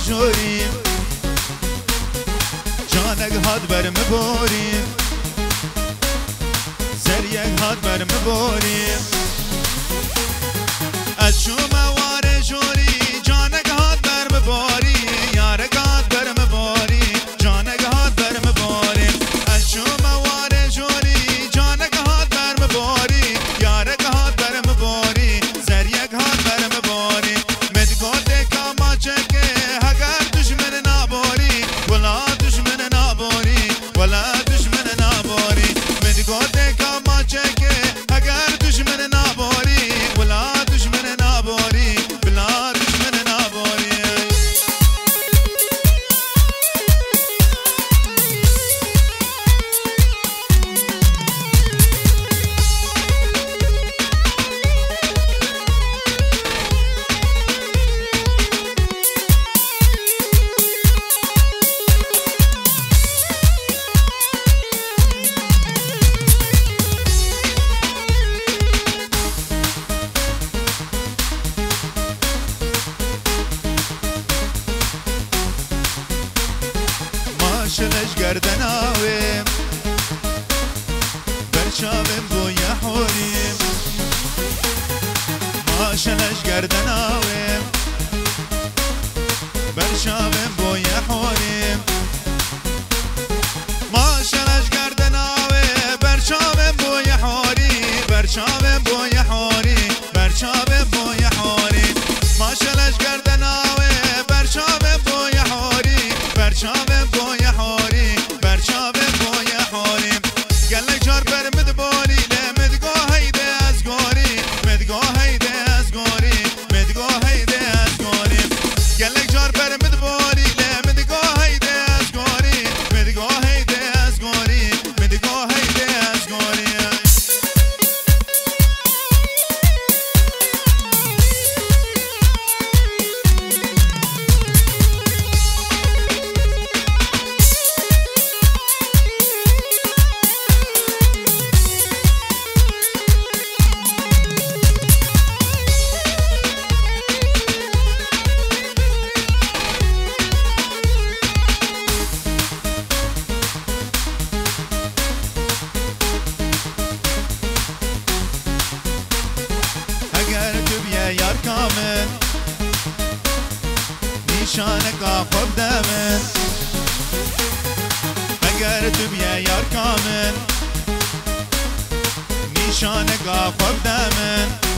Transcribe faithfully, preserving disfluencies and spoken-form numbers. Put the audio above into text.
جوریم جانک هات برم بوریم زریک هات برم بوریم از شما واره جوری جانک هات برم بوری یارک هات برم بوری جانک هات برم بوریم از شما واره جوری جانک هات برم بوری یارک هات برم بوری زریک هات برم بوری مدگوته کاما چکه هگر دشمن نابوری ولا دشمن نابوری ولا دشمن نابوری مدگوته کاما چکه هگر دشمن نابوری ولا دشمن نابوری ولا دشمن نابوری ماشلش گردن آویم برچاویم بوی حوریم ماشلش گردن آویم برچاویم بوی حوریم ماشلش گردن آویم برچاویم بوی حوری برچاویم بوی حوری برچاویم بوی حوری ماشلش گردن آویم برچاویم بوی حوری برچاویم بوی حوری برچاویم بوی حوری گلک جار بر مدبوری مدگو هیده از گوری مدگو هیده از گوری مدگو هیده از گوری گلک جار بر مدبوری مدگو هیده از گوری مدگو هیده از گوری مدگو هیده از گوری یار کامل نیشانک آخوب دمن اگر تو بیا یار کامل نیشانک آخوب دمن